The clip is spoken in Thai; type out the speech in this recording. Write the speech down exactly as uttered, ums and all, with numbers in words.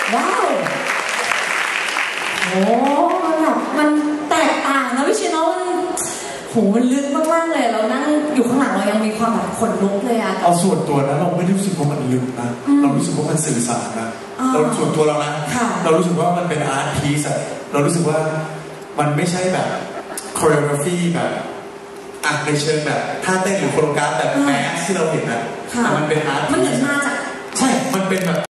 ว้าวโอ้มันแบบมันแตกต่างนะพี่ชิโน่มันโหมันลึกมากๆเลยเรานั่งอยู่ข้างหลังเรายังมีความแบบขนลุกเลยอะเอาส่วนตัวนะเราไม่ได้รู้สึกว่ามันลึกนะเรารู้สึกว่ามันสื่อสารนะเราส่วนตัวเรานะเรารู้สึกว่ามันเป็นอาร์ตพีซอะเรารู้สึกว่ามันไม่ใช่แบบคอเรียกราฟีแบบอ่ะในเชิงแบบท่าเต้นหรือโคโรกราฟแบบแมสที่เราเห็นนะแต่มันเป็นอาร์ตมันเหมือนมาจากใช่มันเป็นแบบ